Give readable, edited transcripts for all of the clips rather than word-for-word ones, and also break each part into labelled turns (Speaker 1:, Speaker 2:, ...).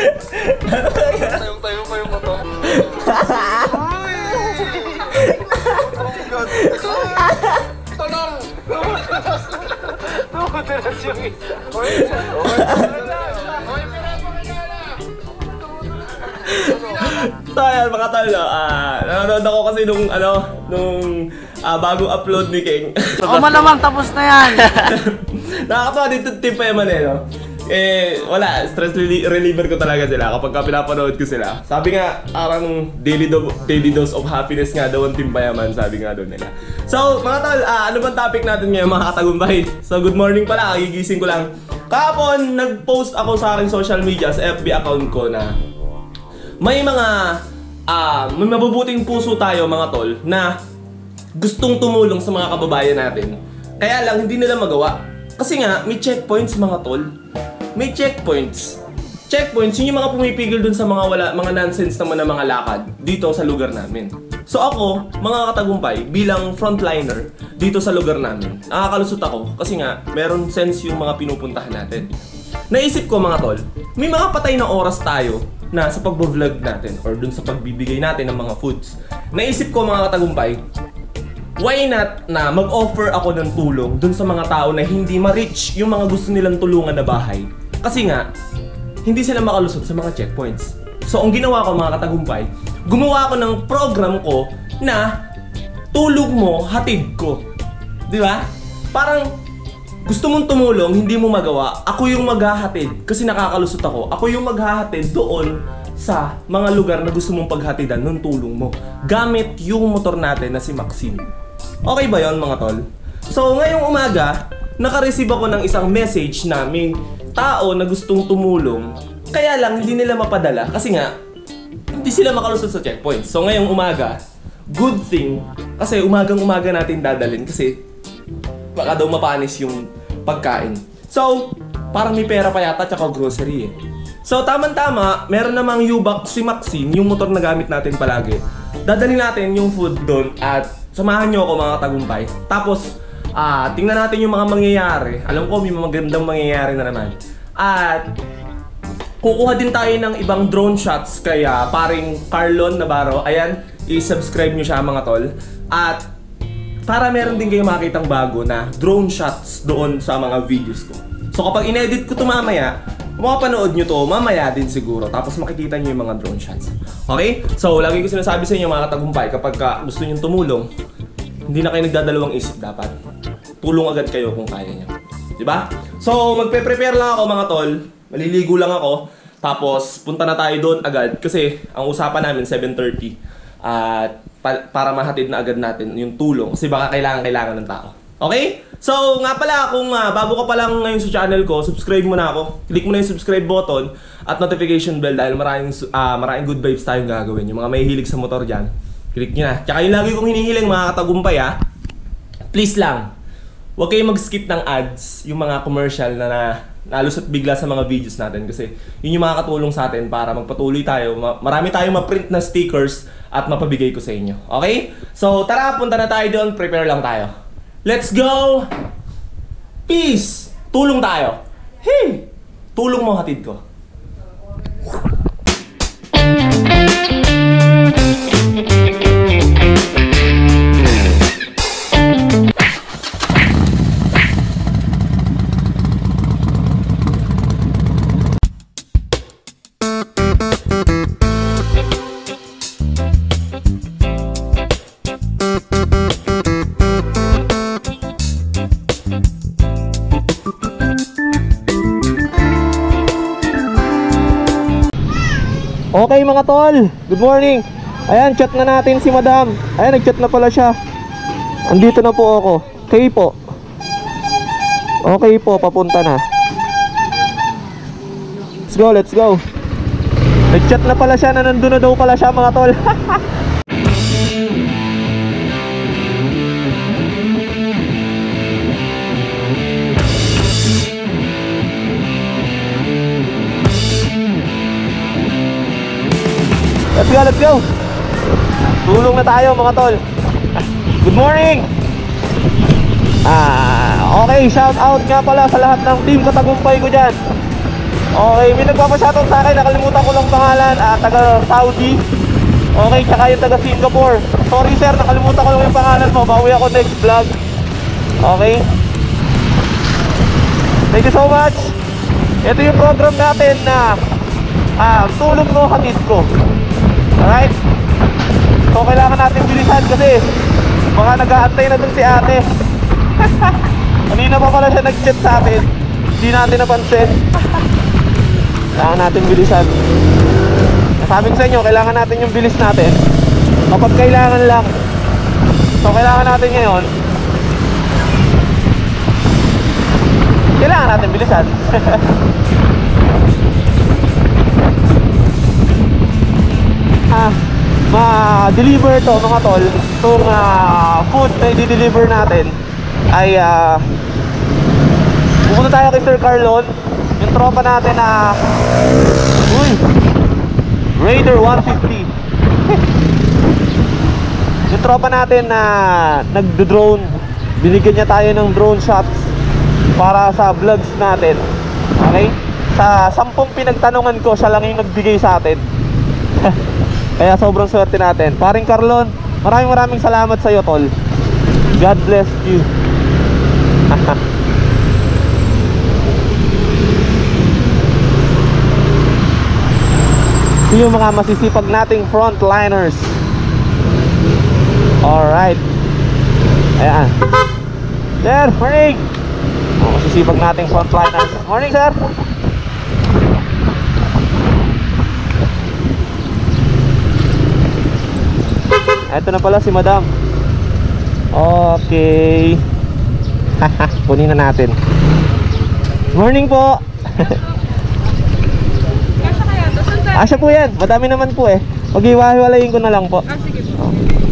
Speaker 1: Tayong-tayo pa yung motor. Tolong! Tumutulas yung isa.
Speaker 2: So ayan mga tol, nanonood ako kasi nung bagong upload ni King.
Speaker 3: O malamang tapos na yan.
Speaker 2: Nakakatawa dito Team Payaman no? Wala, stress reliever ko talaga sila kapag pinapanood ko sila. Sabi nga, parang daily dose of happiness nga daw ang Team Payaman, sabi nga doon nila. So mga tol, ano bang topic natin ngayon mga katagumpay? So good morning pala, gigising ko lang. Kahapon, nag-post ako sa aking social media, sa FB account ko na may may mabubuting puso tayo mga tol na gustong tumulong sa mga kababayan natin. Kaya lang hindi nila magawa. Kasi nga may checkpoints mga tol. May checkpoints. Checkpoints yun yung mga pumipigil dun sa mga nonsense naman na mga lakad dito sa lugar namin. So ako, mga katagumpay, bilang frontliner dito sa lugar namin, nakakalusot ako kasi nga meron sense yung mga pinupuntahan natin. Naisip ko mga tol, may mga patay na oras tayo na sa pag-vlog natin or dun sa pagbibigay natin ng mga foods. Naisip ko mga katagumpay, why not na mag-offer ako ng tulong dun sa mga tao na hindi ma-reach yung mga gusto nilang tulungan na bahay. Kasi nga, hindi sila makalusot sa mga checkpoints. So ang ginawa ko mga katagumpay, gumawa ako ng program ko na tulog mo, hatid ko. Di ba? Parang gusto mong tumulong, hindi mo magawa, ako yung maghahatid kasi nakakalusot ako. Ako yung maghahatid doon sa mga lugar na gusto mong paghatidan ng tulong mo. Gamit yung motor natin na si Maxine. Okay ba yon mga tol? So ngayong umaga, naka-receive ako ng isang message na may tao na gustong tumulong. Kaya lang hindi nila mapadala kasi nga hindi sila makalusot sa checkpoint. So ngayong umaga, good thing kasi umagang-umaga natin dadalhin kasi baka daw mapanis yung pagkain. So, parang may pera pa yata tsaka grocery eh. So, tama-tama, meron namang U-Box si Maxine, yung motor na gamit natin palagi. Dadalhin natin yung food doon at samahan nyo ako mga tagumpay. Tapos, tingnan natin yung mga mangyayari. Alam ko, may mga magandang mangyayari na naman. At kukuha din tayo ng ibang drone shots kaya paring Carlon Navarro. Ayan, i-subscribe nyo siya mga tol. At para meron din kayo makitang bago na drone shots doon sa mga videos ko. So kapag in-edit ko ito mamaya, mapapanood nyo to mamaya din siguro. Tapos makikita nyo yung mga drone shots. Okay? So lagi ko sinasabi sa inyo mga katagumpay, kapag gusto nyo tumulong, hindi na kayo nagdadalawang isip dapat. Tulong agad kayo kung kaya nyo. Diba? So magpe-prepare lang ako mga tol. Maliligo lang ako. Tapos punta na tayo doon agad. Kasi ang usapan namin 7:30. At para mahatid na agad natin yung tulong kasi baka kailangan ng tao. Okay? So nga pala, kung bago ka pa lang ngayon sa channel ko, subscribe mo na ako. Click mo na yung subscribe button at notification bell dahil maraming good vibes tayong gagawin. Yung mga may hilig sa motor dyan, click nyo na. Tsaka yung lagi kong hinihiling mga katagumpay please lang, huwag kayong mag-skip ng ads, yung mga commercial na nalusot bigla sa mga videos natin kasi yun yung makakatulong sa atin para magpatuloy tayo. Marami tayong ma-print na stickers at mapabigay ko sa inyo. Okay? So tara, punta na tayo doon. Prepare lang tayo. Let's go! Peace! Tulong tayo. Hey! Tulong mo hatid ko. Okay mga tol, good morning. Ayan, chat na natin si madam. Ayan, nag-chat na pala siya. Andito na po ako. Okay po. Okay po, papunta na. Let's go, let's go. Nag-chat na pala siya na nandun na daw pala siya mga tol. Let's go, let's go. Tulong na tayo mga tol. Good morning. Okay, shout out nga pala sa lahat ng team katagumpay ko dyan. Okay, may nagpapashoutout sa akin. Nakalimutan ko lang pangalan. Taga Saudi. Okay, tsaka yung taga Singapore. Sorry sir, nakalimutan ko lang yung pangalan mo. Bawi ako next vlog. Okay. Thank you so much. Ito yung program natin na tulong mo, hatid ko. Alright. So kailangan natin bilisan kasi baka nag-aantay na dun si ate. Kanina pa pala siya nag-chat sa atin. Hindi natin napansin. Kailangan natin bilisan. Sabi ko sa inyo, kailangan natin yung bilis natin kapag kailangan lang. So kailangan natin ngayon, kailangan natin bilisan. Ma-deliver to mga tol. Itong food na i-deliver natin ay pupunta tayo kay Sir Carlon. Yung tropa natin na Raider 150. Yung tropa natin na nagdo-drone, binigyan niya tayo ng drone shots para sa vlogs natin. Okay? Sa 10 pinagtanungan ko, siya lang yung nagbigay sa atin. Kaya sobrang swerte natin. Paring Carlon, maraming salamat sa iyo tol. God bless you. Ito yung mga masisipag nating frontliners. Alright. Ayan. Sir, morning. Masisipag nating frontliners. Morning sir. Ito na pala si madam. Okay. Kunin na natin. Morning po.
Speaker 4: Kasya kaya to? Saan tayo?
Speaker 2: Asya po yan. Madami naman po eh. Mag-iwahiwalayin ko na lang po.
Speaker 4: Sige po.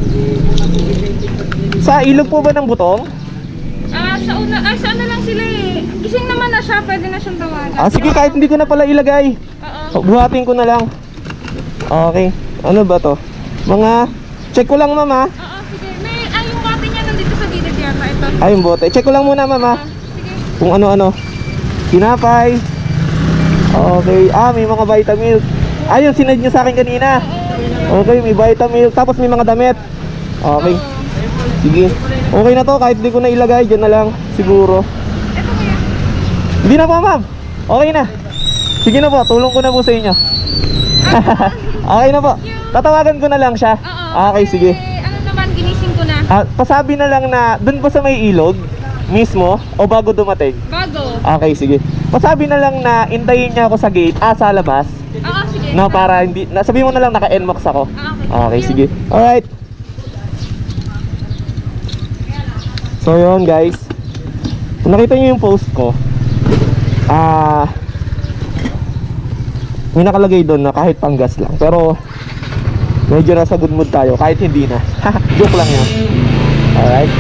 Speaker 2: Sa ilog po ba ng Butong?
Speaker 4: Sa ano lang sila eh. Gising naman na siya, pwede na siyang tawagan.
Speaker 2: Sige, kahit hindi ko na pala ilagay.
Speaker 4: Oo.
Speaker 2: Buhatin ko na lang. Okay. Ano ba to? Mga check ko lang mama.
Speaker 4: Oo, sige. Yung bote niya nandito sa gilid yata. Ito.
Speaker 2: Ay, yung bote. Check ko lang muna mama.
Speaker 4: Sige.
Speaker 2: Kung ano-ano. Tinapay. Okay. May mga Vitamilk. Yung sinad nyo sa akin kanina. Okay, may Vitamilk. Tapos may mga damit. Okay. Sige. Okay na to. Kahit di ko na ilagay, dyan na lang. Siguro.
Speaker 4: Ito kuya.
Speaker 2: Hindi na po ma'am. Okay na. Sige na po. Tulong ko na po sa inyo. Okay na po. Tatawagan ko na lang siya. Okay, sige.
Speaker 4: Ano naman, ginising ko na.
Speaker 2: Pasabi na lang na dun pa sa may ilog mismo o bago dumating?
Speaker 4: Bago.
Speaker 2: Okay, sige. Pasabi na lang na intayin niya ako sa gate, sa labas.
Speaker 4: Oo, sige.
Speaker 2: No, para hindi, sabi mo na lang naka-NMAX ako. Okay, sige. Alright. So yun guys, kung nakita niyo yung post ko, may nakalagay doon na kahit panggas lang. Pero medyo nasa good mood tayo kahit hindi na. Joke lang yun. Alright.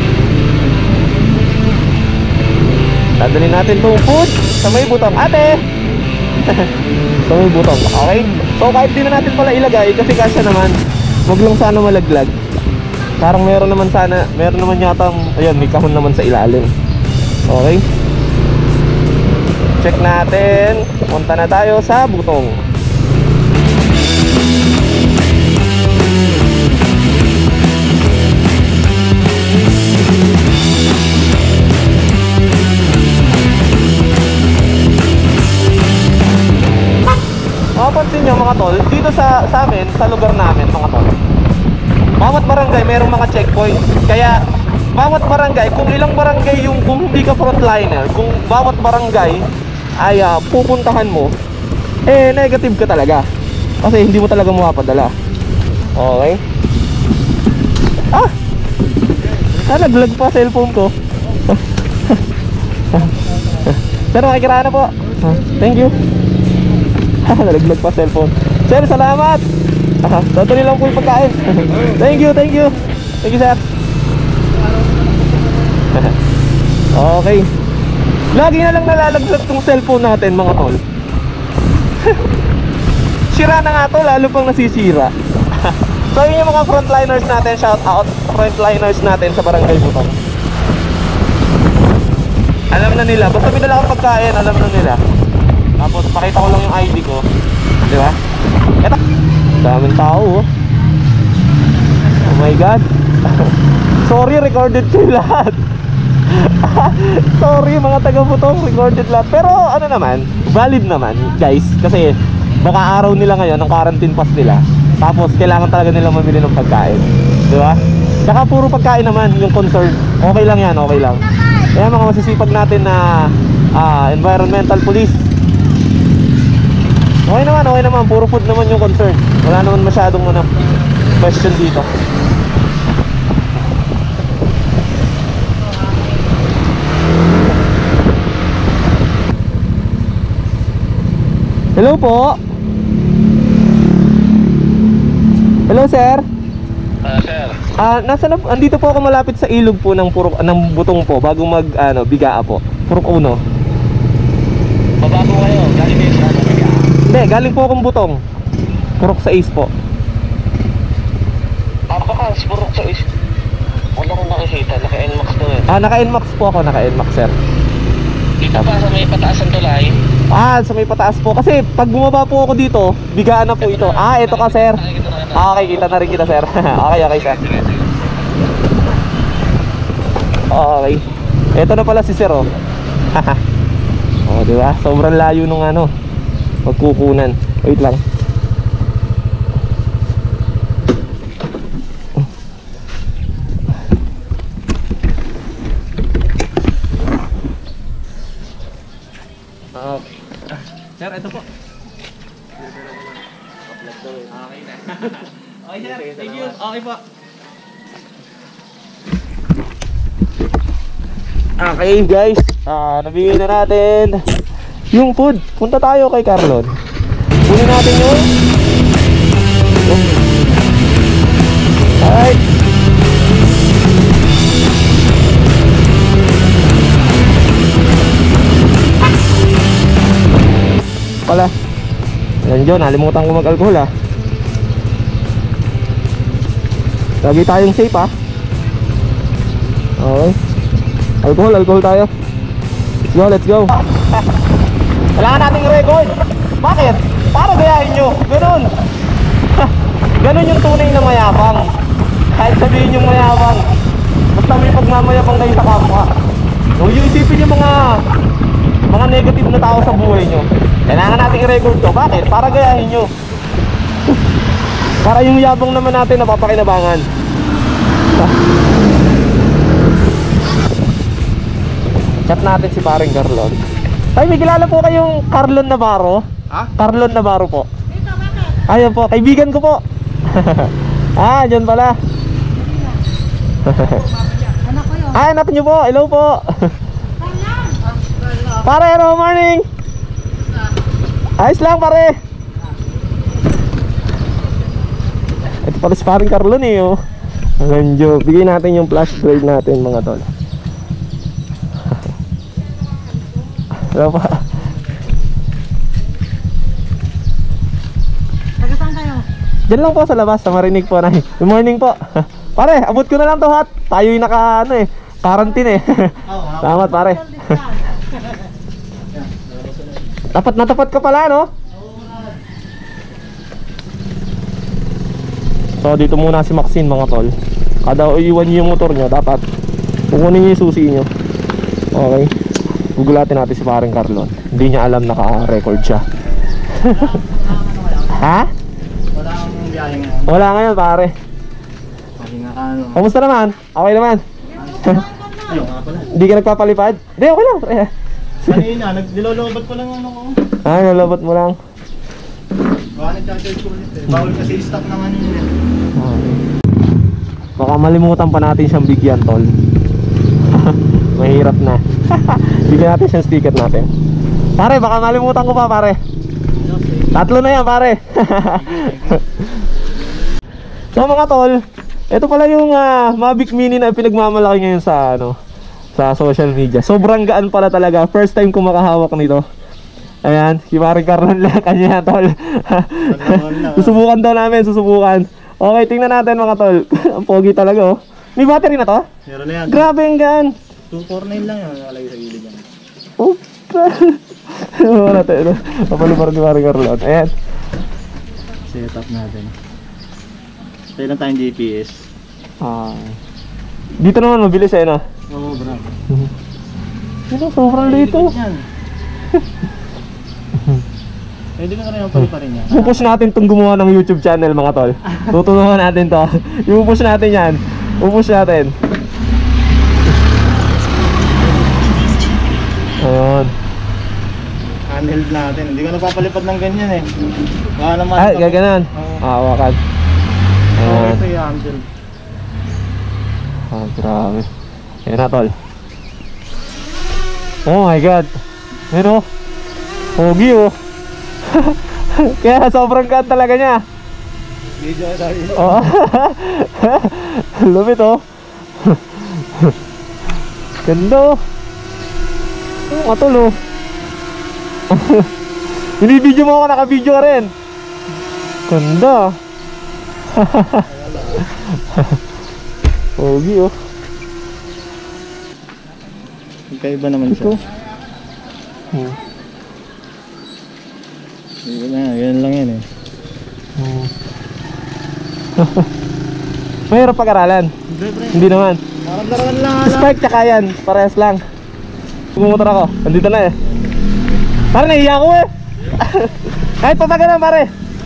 Speaker 2: Dadalhin natin itong food sa may butong. Ate! Sa may butong. Okay? So kahit di na natin pala ilagay kasi kasya naman. Huwag lang sana malaglag. Parang meron naman yata, ayun, may kahon naman sa ilalim. Okay? Check natin. Punta na tayo sa butong. Mapapansin nyo mga tol, dito sa amin, sa lugar namin mga tol, bawat barangay mayroong mga checkpoint. Kaya bawat barangay, kung ilang barangay yung, kung hindi ka frontliner, kung bawat barangay ay pupuntahan mo, negative ka talaga. Kasi hindi mo talaga mapapadala. Okay? Nalaglag pa cellphone ko. Sir, makikiraan na po. Thank you. Nalaglag pa cellphone. Sir, salamat. Totally lang po yung pagkain. Thank you. Thank you, sir. Okay. Lagi na lang nalalaglag tong cellphone natin mga tol. Sira na nga to, lalo pang nasisira. So yun yung mga frontliners natin. Shout out frontliners natin sa Barangay Butong. Alam na nila, basta may dala kang pagkain, alam na nila. Tapos pakita ko lang yung ID ko. Di ba? Eto. Daming tao oh. Oh my God. Sorry, recorded ko yung lahat. Sorry mga taga-Butong, recorded lahat. Pero ano naman, valid naman guys. Kasi baka araw nila ngayon, ang quarantine pass nila. Tapos kailangan talaga nilang mamili ng pagkain. Di ba? Tsaka puro pagkain naman yung concern. Okay lang yan, okay lang. Kaya mga masisipag natin na environmental police. Okay naman, puro food naman yung concern. Wala naman masyadong question dito. Hello po. Hello sir.
Speaker 1: Sir.
Speaker 2: Andito po ako malapit sa ilog po ng Butong po bago bigaa po. Purok Uno.
Speaker 1: Baba po kayo. Galing kayo sa Bigaa.
Speaker 2: Hindi, galing po akong Butong. Purok 6 po.
Speaker 1: Ako ka, Purok 6. Wala akong nakikita. Naka-NMAX to eh.
Speaker 2: Naka-NMAX po ako, naka-NMAX sir.
Speaker 1: Dito pa sa may pataasan tulay.
Speaker 2: Sa may pataas po. Kasi pag bumaba po ako dito, bigaan na po ito. Ito ka sir. Okay, kita na rin kita sir. Okay sir. Okay. Ito na pala si sir oh. Oh, di ba? Sobrang layo nung magkukunan. Wait lang. Okay. Sir, ito po. Okay na. Okay sir, thank you. Okay po. Okay guys, nabigay na natin yung food. Punta tayo kay Carlon. Kunin natin yung alright. Pala yan dyan, nalimutan ko mag-alcohol lagi tayong safe okay. Alcohol tayo. Let's go. Kailangan nating record. Bakit? Para gayahin nyo. Ganun. Ganun yung tunay na mayabang. Kahit sabihin yung mayabang, basta may pagmamayabang kayo sa kapwa. Huwag yung isipin yung mga negative na tao sa buhay nyo. Kailangan nating i-record to. Bakit? Para gayahin nyo. Para yung yabang naman natin napapakinabangan. Chat natin si paring Carlon. Ay, may kilala po kayong Carlon Navarro? Carlon Navarro po.
Speaker 4: Dito, bakit?
Speaker 2: Ayun po, kaibigan ko po. Dyan pala.
Speaker 4: Anak ko yun.
Speaker 2: Anak nyo po, hello po. Pare, hello, morning. Ayos lang pare. Ito pala si paring Carlon oh. Medyo, bigay natin yung flash drive natin mga tol. Hello pa.
Speaker 4: Taga-saan kayo?
Speaker 2: Diyan lang po sa labas, sa Marinig po na. Good morning po. Pare, abot ko na lang to hat. Tayo'y quarantine Salamat pare. Tapat na tapat ka pala no? So dito muna si Maxine mga tol. Kada iwan niyo yung motor nyo, dapat kukunin niyo yung susi nyo. Okay. Gugulatin natin si paring Carlon. Hindi niya alam naka-record siya. Ha?
Speaker 3: Wala akong biyahe ngayon.
Speaker 2: Wala ngayon pare.
Speaker 3: Pahinga ka
Speaker 2: Kamusta naman? Okay naman?
Speaker 3: Ayaw nga pala.
Speaker 2: Hindi ka nagpapalipad? Hindi, okay lang.
Speaker 3: Kanina, nilolobat ko lang ko.
Speaker 2: Nalabot mo lang.
Speaker 3: Baka nag-charge ko ulit Bawal kasi stock naman yun
Speaker 2: Okay. Baka malimutan pa natin siyang bigyan tol. Mahirap na. Bigyan natin siyang sticker natin. Pare, baka malimutan ko pa pare. Tatlo na yan pare. So mga tol, ito pala yung Mavic Mini na pinagmamalaki ngayon sa social media. Sobrang gaan pala talaga. First time ko makahawak nito. Ayan, si paring Carlon lang kanya tol. Susubukan daw namin, susubukan. Okay, tingnan natin mga tol. Ang pogi talaga oh. May battery na to?
Speaker 3: Meron na yan.
Speaker 2: Grabe ang gaan.
Speaker 3: 249 lang yun, nakalagay sa gilid yan.
Speaker 2: Oh, Wala tayo. Papalumar ni Maring Carlon. Ayan.
Speaker 3: Set up natin. Tayo lang tayong GPS.
Speaker 2: Dito naman mabilis eh, no?
Speaker 3: Oo, bro.
Speaker 2: Ito, sobrang lito.
Speaker 3: Yan. Pwede ko na rin paliparin yan.
Speaker 2: Pupush natin itong gumawa ng YouTube channel, mga tol. Tutulungan natin to. Ipupush natin yan. Pupush natin. Ayun.
Speaker 3: Handheld natin. Hindi ko napapalipad ng ganyan eh. Baka naman.
Speaker 2: Ay, gaganan. Hawakan. Ayan.
Speaker 3: Ito yung handheld.
Speaker 2: Grabe. Ayan na, tol. Oh my god. Ayan o. Pogi o. Kaya sobrang cut talaga niya.
Speaker 3: Video tayo.
Speaker 2: Oh. Lumit o. Ganda o. Matol o. Binibidyo mo ako, naka-video ka rin. Ganda. Pogi o.
Speaker 3: Magkaiba naman siya. Yan lang yan eh.
Speaker 2: Mahirap pag-aralan. Hindi naman.
Speaker 3: Parang lang
Speaker 2: Spike tsaka yan, parehas lang. Pumumotor ako, andito na eh. Pare, nahiya ako eh. Kahit pataga na pare.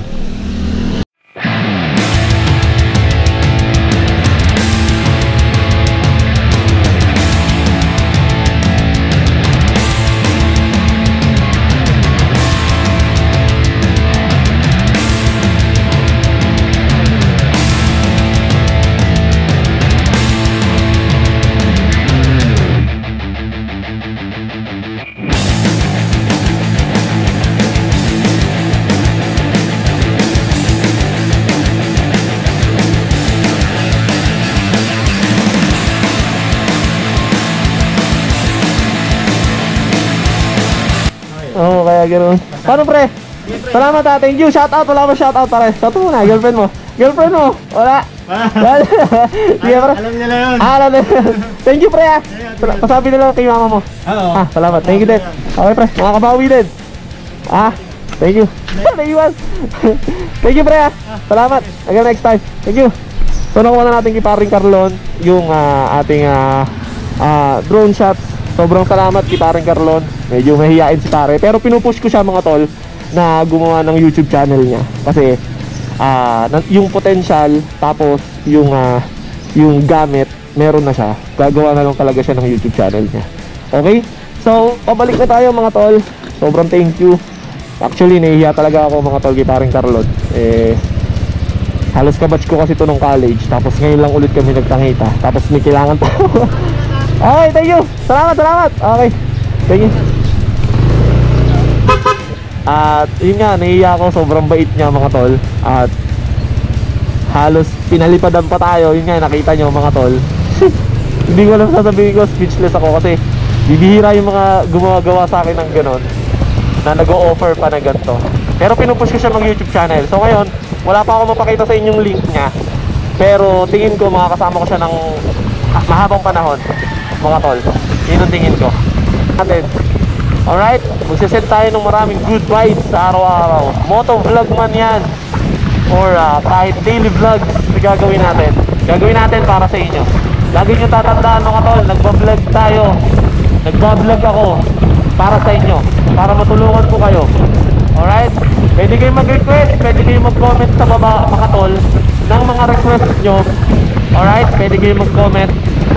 Speaker 2: Oo, kaya ganoon. Paano pre? Salamat ha, thank you. Shoutout, wala mo shoutout pare. Shoutout mo na, girlfriend mo. Girlfriend mo, wala. Sige pre.
Speaker 3: Alam niya na yun.
Speaker 2: Alam na yun. Thank you pre ha. Pasabi na lang kay mama mo.
Speaker 3: Hello.
Speaker 2: Salamat, thank you din. Okay pre, makakabawi din. Thank you. Thank you man. Thank you pre ha. Salamat, again next time. Thank you. So nakuha na natin kay Paring Carlon yung ating drone shots. Sobrang salamat kay Paring Carlon. Medyo mahihain si pare, pero pinupush ko siya mga tol na gumawa ng YouTube channel niya. Kasi yung potential, tapos yung gamit, meron na siya. Gagawa na lang talaga siya ng YouTube channel niya. Okay? So, pabalik na tayo mga tol. Sobrang thank you. Actually, nahihiya talaga ako mga tol kay Paring Carlon. Halos kabatch ko kasi ito nung college. Tapos ngayon lang ulit kami nagtangita. Tapos may kailangan pa. Okay, thank you. Salamat, salamat. Okay, thank you. At yun nga, nahiya ako. Sobrang bait niya mga tol. At halos pinalipadan pa tayo. Yun nga, nakita nyo mga tol. Hindi ko alam sasabihin ko. Speechless ako kasi bibihira yung mga gumagawa sa akin ng ganon, na nag-o-offer pa na ganito. Pero pinupush ko siya mag YouTube channel. So ngayon, wala pa ako mapakita sa inyong link niya. Pero tingin ko makakasama ko siya ng mahabang panahon mga tol. Yun ang tingin ko natin. Alright, magsisend tayo ng maraming good vibes sa araw-araw. Moto vlog man yan, or kahit daily vlogs na gagawin natin. Gagawin natin para sa inyo. Lagi nyo tatandaan mga tol, nagbablog tayo, nagbablog ako para sa inyo, para matulungan ko kayo. Alright, pwede kayo mag-request, pwede kayo mag-comment sa baba mga tol ng mga request nyo. Alright, pwede kayo mag-comment.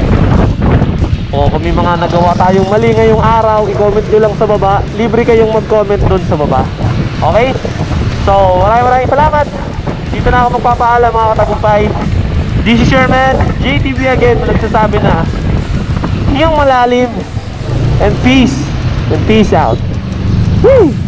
Speaker 2: O kung may mga nagawa tayong mali ngayong araw, i-comment nyo lang sa baba. Libre kayong mag-comment dun sa baba. Okay? So, maraming salamat. Dito na ako magpapaalam mga katagumpay. This is your man, JTV again, nagsasabi na hiyang malalim and peace out. Woo!